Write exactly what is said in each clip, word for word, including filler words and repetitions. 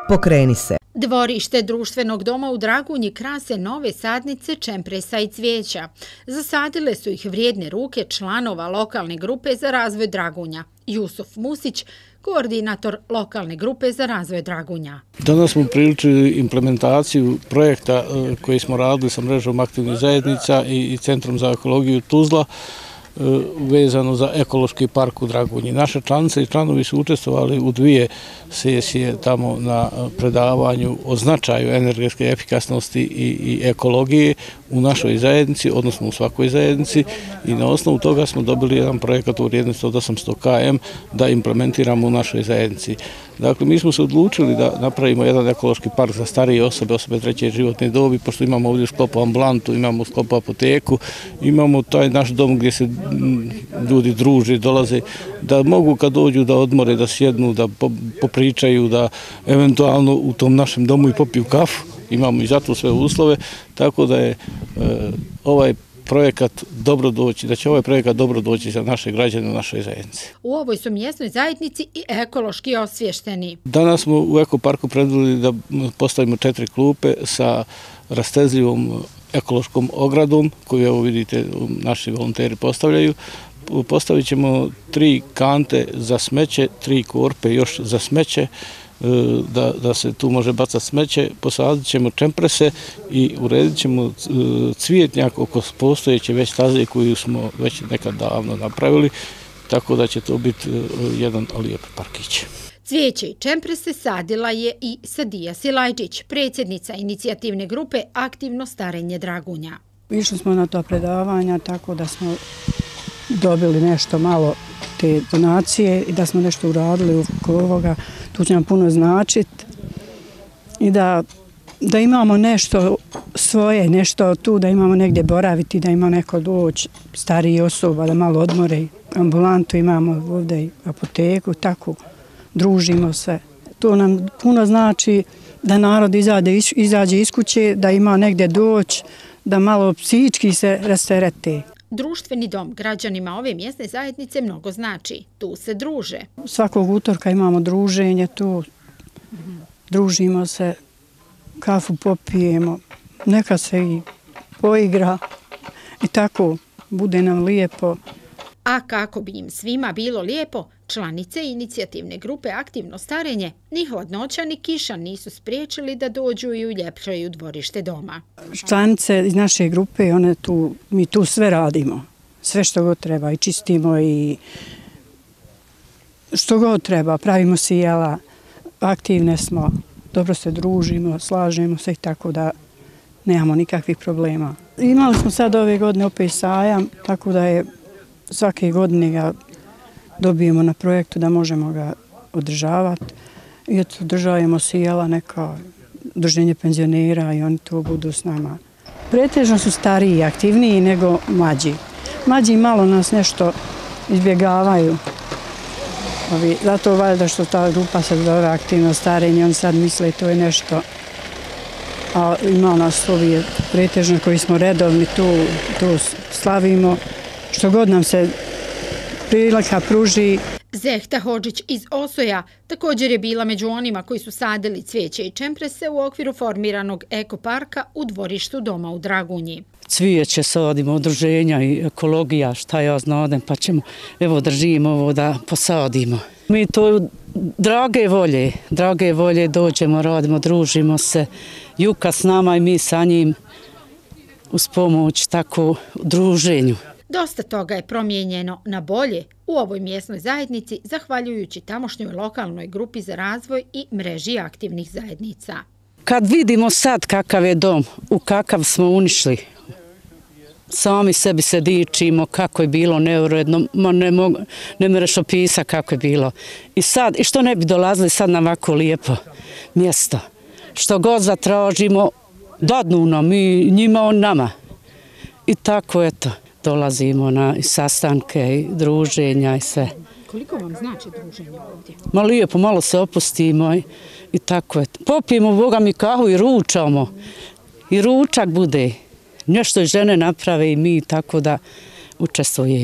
Pokreni se. Dvorište društvenog doma u Dragunji krase nove sadnice čempresa i cvijeća. Zasadile su ih vrijedne ruke članova lokalne grupe za razvoj Dragunja. Jusuf Musić, koordinator lokalne grupe za razvoj Dragunja. Danas smo priličili implementaciju projekta koji smo radili sa mrežom aktivnih zajednica i Centrom za ekologiju Tuzla vezano za ekološki park u Dragunji. Naše članice i članovi su učestvovali u dvije sesije tamo na predavanju o značaju energetske efikasnosti i ekologije u našoj zajednici, odnosno u svakoj zajednici, i na osnovu toga smo dobili jedan projekat u vrijednosti od osamsto kilometara da implementiramo u našoj zajednici. Dakle, mi smo se odlučili da napravimo jedan ekološki park za starije osobe, osobe treće životne dobi, pošto imamo ovdje u sklopu ambulantu, imamo u sklopu apoteku, imamo taj naš dom gdje se ljudi druže, dolaze, da mogu kad dođu da odmore, da sjednu, da popričaju, da eventualno u tom našem domu i popiju kafu. Imamo i zato sve uslove, tako da je ovaj projekat dobro doći, da će ovaj projekat dobro doći za naše građane u našoj zajednici. U ovoj su mjesnoj zajednici i ekološki osvješteni. Danas smo u ekoparku predvidjeli da postavimo četiri klupe sa rastezljivom ekološkom ogradom, koju evo vidite naši volonteri postavljaju. Postavit ćemo tri kante za smeće, tri korpe još za smeće, Da, da se tu može bacati smeće, posadit ćemo čemprese i uredit ćemo cvijetnjak oko postojeće već staze koju smo već nekad davno napravili, tako da će to biti jedan lijep parkić. Cvijeće i čemprese sadila je i Sadija Silajđić, predsjednica inicijativne grupe Aktivno starenje Dragunja. Išli smo na to predavanja, tako da smo dobili nešto malo te donacije i da smo nešto uradili oko ovoga, tu će nam puno značiti i da, da imamo nešto svoje, nešto tu, da imamo negdje boraviti, da ima neko doći, stariji osoba, da malo odmore, ambulantu imamo ovdje i apoteku, tako družimo se. To nam puno znači da narod izađe, izađe iz kuće, da ima negdje doći, da malo psihički se rasterete. Društveni dom građanima ove mjesne zajednice mnogo znači. Tu se druže. Svakog utorka imamo druženje tu, družimo se, kafu popijemo, neka se i poigra i tako bude nam lijepo. A kako bi im svima bilo lijepo, članice inicijativne grupe Aktivno starenje ni hladnoća ni kiša nisu spriječili da dođu i uljepšaju dvorište doma. Članice iz naše grupe, one tu, mi tu sve radimo, sve što god treba i čistimo i što god treba, pravimo sjela, aktivne smo, dobro se družimo, slažemo se i tako da nemamo nikakvih problema. Imali smo sad ove godine opet sajam, tako da je svake godine ga dobijemo na projektu da možemo ga održavati. I eto, održavamo sjela, neka udruženje penzionera i oni tu budu s nama. Pretežno su stariji i aktivniji nego mlađi. Mlađi malo nas nešto izbjegavaju. Zato valjda što ta grupa se zove Aktivno starenje, oni sad misle to je nešto. A ima nas ovi pretežno koji smo redovni, tu, tu slavimo. Što god nam se prilika pruži. Zehta Hodžić iz Osoja također je bila među onima koji su sadili cvijeće i čemprese u okviru formiranog ekoparka u dvorištu doma u Dragunji. Cvijeće sadimo, udruženja i ekologija, šta ja znadem, pa ćemo, evo držimo ovo da posadimo. Mi to drage volje, drage volje dođemo, radimo, družimo se, Juka s nama i mi sa njim uz pomoć tako druženju. Dosta toga je promijenjeno na bolje u ovoj mjesnoj zajednici zahvaljujući tamošnjoj lokalnoj grupi za razvoj i mreži aktivnih zajednica. Kad vidimo sad kakav je dom, u kakav smo unišli, sami sebi se dičimo kako je bilo neuredno, ne, mogu, ne mereš opisati kako je bilo. I sad, i što ne bi dolazili sad na ovako lijepo mjesto, što god zatražimo, dadnu nam i njima on nama. I tako eto. Dolazimo na sastanke i druženja i sve. Koliko vam znači druženje ovdje? Ma lijepo, malo se opustimo i, i tako je. Popijemo Boga mi kahu i ručamo. I ručak bude. Nešto žene naprave i mi tako da učestvujemo.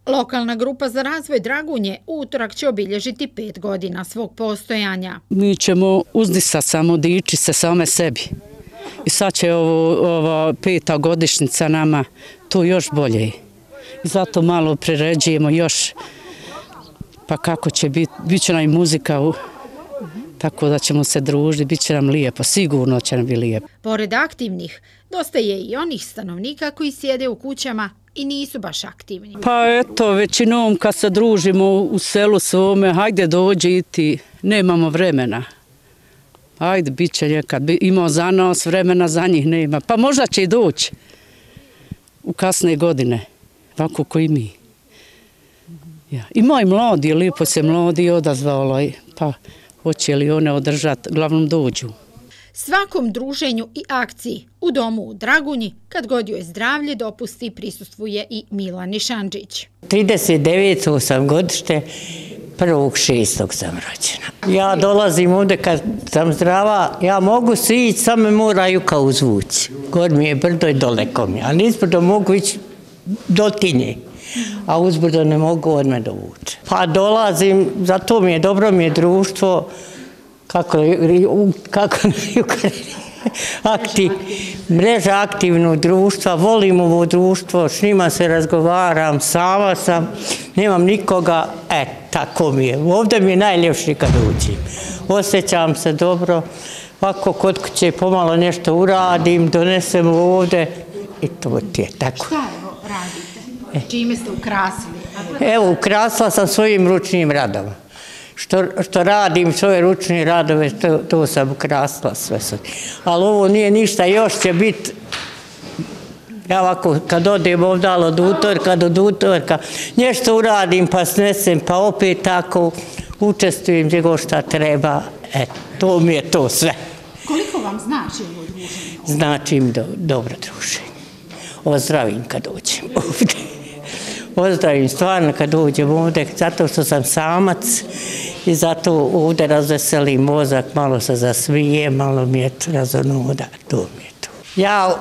Lokalna grupa za razvoj Dragunje u utorak će obilježiti pet godina svog postojanja. Mi ćemo uzdisati samo, dići se same sebi. I sad će ovo, ova peta godišnjica nama to još bolje. I zato malo priređujemo još, pa kako će biti, bit će nam i muzika, tako da ćemo se družiti, bit će nam lijepo, sigurno će nam biti lijepo. Pored aktivnih, dosta je i onih stanovnika koji sjede u kućama i nisu baš aktivni. Pa eto, većinom kad se družimo u selu svome, hajde dođi i ti, nemamo vremena. Hajde, bit će nekad, imao za nas vremena, za njih nema. Pa možda će i doći u kasne godine, ovako koji mi. Ja. I moj mladi, lijepo se mladi odazvalo, pa hoće li one održati, glavnom dođu. Svakom druženju i akciji u domu u Dragunji, kad god joj zdravlje dopusti, prisustvuje i Milan Nišančić. trideset deveto sam godište, prvog šestog sam rođena. Ja dolazim ovdje kad sam zdrava, ja mogu svi ići, samo me moraju kao uzvući. Gor mi je brdo i daleko mi, a nizbrdo mogu ići do Tinje, a uzbrdo ne mogu od me dovući. Pa dolazim, zato mi je dobro, mi je društvo, kako, kako aktiv, mreža aktivnog društva, volim ovo društvo, s njima se razgovaram, sama sam, nemam nikoga, e, tako mi je. Ovdje mi je najljepši kad uđim. Osjećam se dobro, ovako kod kuće pomalo nešto uradim, donesem ovdje i to ti je tako. Šta evo radite? Čime ste ukrasili? Evo, ukrasila sam svojim ručnim radom. Što, što radim svoje ručne radove, to, to sam ukrasila sve sad. Ali ovo nije ništa, još će biti, ja ovako kad odem ovdje od utorka do utorka, nešto uradim pa snesem, pa opet tako učestvujem gdje god šta treba. E, to mi je to sve. Koliko vam znači ovo druženje? Znači mi do, dobro druženje. Ozdravim kad dođem ovdje. Ozdravim stvarno kad dođem ovdje, zato što sam samac i zato ovdje razveselim mozak, malo se zasmije, malo mi je razonuda, to mi je to. Ja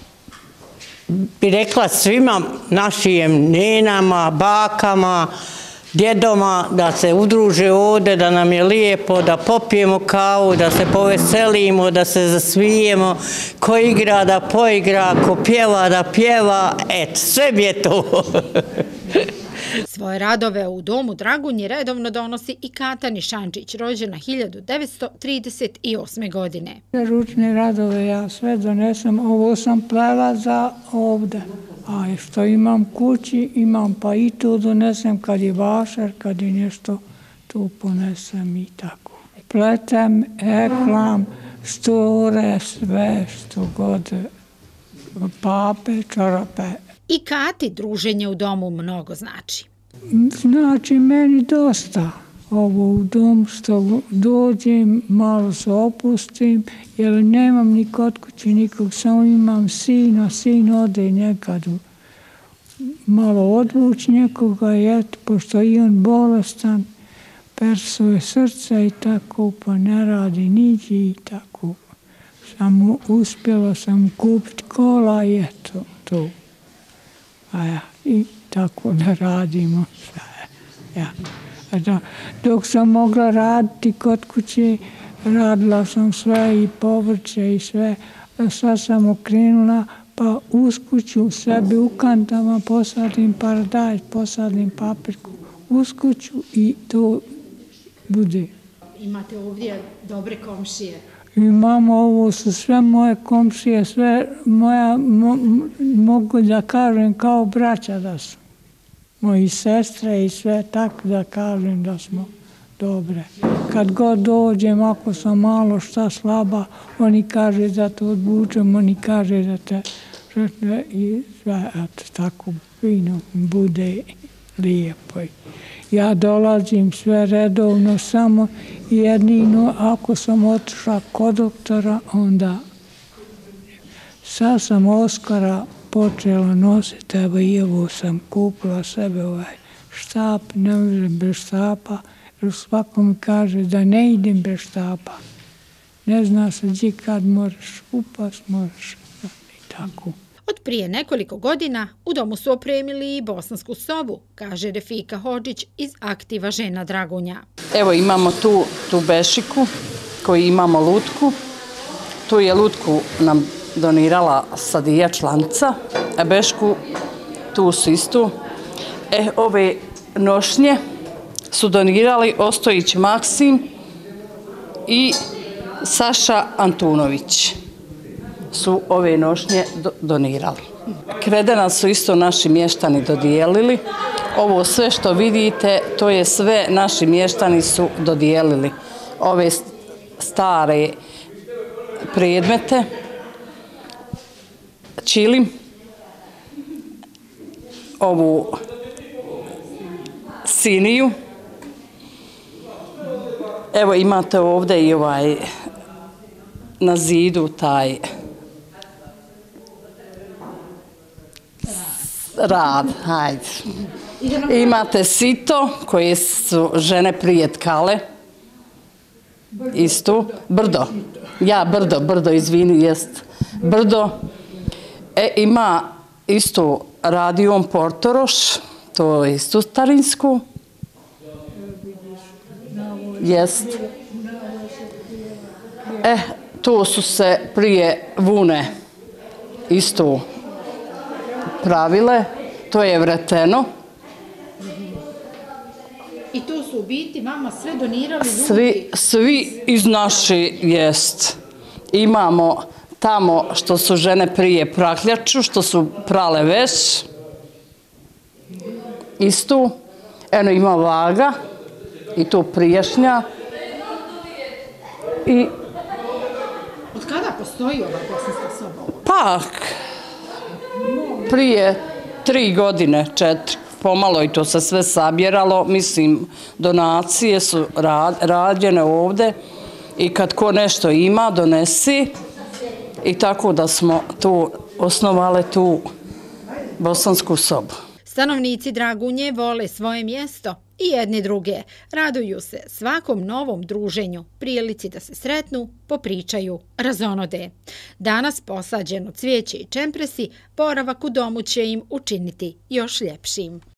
bi rekla svima našim nenama, bakama, djedoma da se udruže ovdje, da nam je lijepo, da popijemo kavu, da se poveselimo, da se zasmijemo, ko igra da poigra, ko pjeva da pjeva, eto, sve mi je to. Svoje radove u domu Dragunji redovno donosi i Kata Nišančić, rođena hiljadu devetsto trideset osme. godine. Ručne radove ja sve donesem, ovo sam plela za ovdje. A što imam kući, imam pa i to donesem kad je vašar, kad je nešto, to ponesem i tako. Pletem, eklam, store, sve što god, pape, čarape. I Kati druženje u domu mnogo znači. Znači meni dosta ovo u dom što dođem, malo se opustim, jer nemam ni kod kući nikog, samo imam sina, sin ode nekad malo odvući nekoga, i eto, pošto i on bolestan, persuje srce i tako, pa ne radi niđi i tako. Samo uspjela sam kupiti kola i eto, to. A ja, i tako da radimo sve. Ja. Da, dok sam mogla raditi kod kuće, radila sam sve i povrće i sve. Sad sam okrenula, pa uz kuću sebi u kantama posadim paradajz, posadim papirku uz kuću i to bude. Imate ovdje dobre komšije? Imamo, ovo su sve moje komšije, sve moja, mo, mogu da kažem kao braća da su. Moji sestre i sve tako da kažem da smo dobre. Kad god dođem, ako sam malo šta slaba, oni kaže da te odvučem, oni kaže da te žrtve i sve, eto, tako fino bude lijepo. Ja dolazim sve redovno, samo jedino ako sam otišla kod doktora, onda sad sam Oskara počela nositi, evo i evo sam kupila sebe ovaj štap, ne možem bez štapa, jer svako mi kaže da ne idem bez štapa. Ne zna se gdje kad moraš upast, moraš i tako. Od prije nekoliko godina u domu su opremili i bosansku sobu, kaže Refika Hodžić iz Aktiva žena Dragunja. Evo imamo tu, tu bešiku koji imamo lutku. Tu je lutku nam donirala Sadija članica, a bešku tu su istu. E, ove nošnje su donirali Ostojić Maksim i Saša Antunović su ove nošnje do, donirali. Kredena su isto naši mještani dodijelili. Ovo sve što vidite, to je sve naši mještani su dodijelili. Ove stare predmete, čilim, ovu siniju. Evo imate ovdje i ovaj na zidu taj rad, hajde. Imate sito koje su žene prije tkale. Istu. Brdo. Ja, brdo, brdo, izvini, jest. Brdo. E, ima istu radijom Portoroš, to je istu starinsku. Jest. E, tu su se prije vune istu pravile, to je vreteno. I to su u biti vama sve donirali ljudi? Svi, svi iz naši jest. Imamo tamo što su žene prije prakljaču, što su prale veš. Istu. Eno ima vaga. I tu prijašnja. I... Od kada postoji ova bosanska soba? Pa, prije tri godine, četiri. Pomalo i to se sve sabjeralo, mislim, donacije su rađene ovdje i kad ko nešto ima, donesi i tako da smo tu osnovali tu bosansku sobu. Stanovnici Dragunje vole svoje mjesto i jedni druge. Raduju se svakom novom druženju, prilici da se sretnu, popričaju, razonode. Danas posađeno cvijeće i čempresi, boravak u domu će im učiniti još ljepšim.